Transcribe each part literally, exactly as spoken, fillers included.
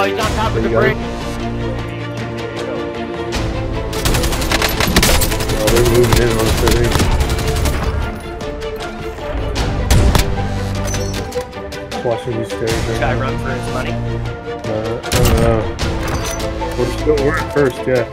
Oh, he's on top of the bridge. Oh, they're moving in on the city. Just watching these stairs. This guy run for his money. Uh, I don't know. We're still we're at first, yeah.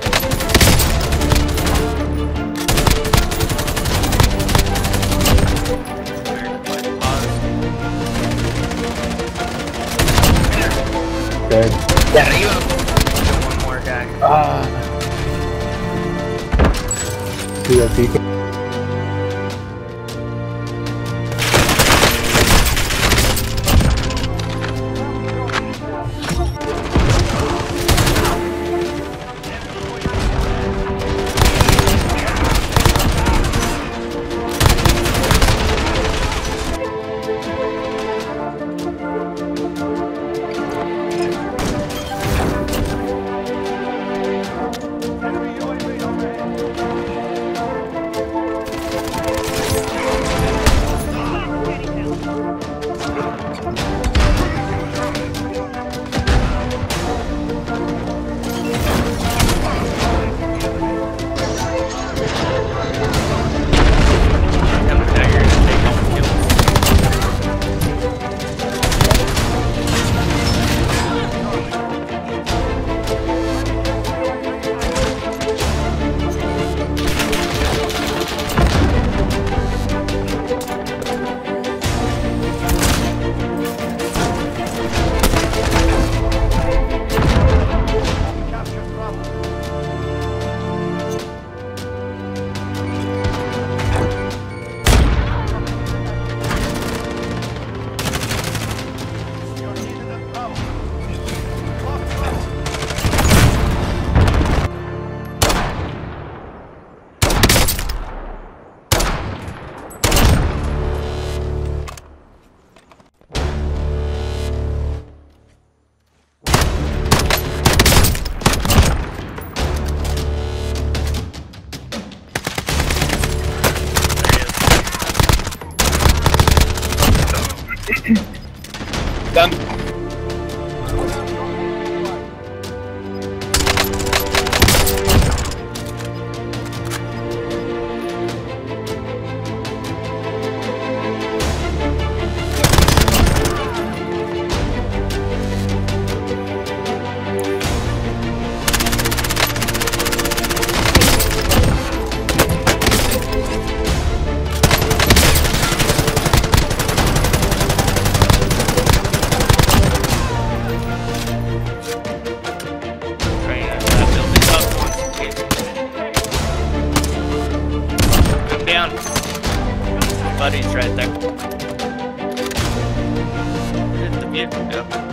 Dead. Yeah, you have one more guy. Ah. See that beacon? Done. Buddy's right there. Hit the vehicle, yep.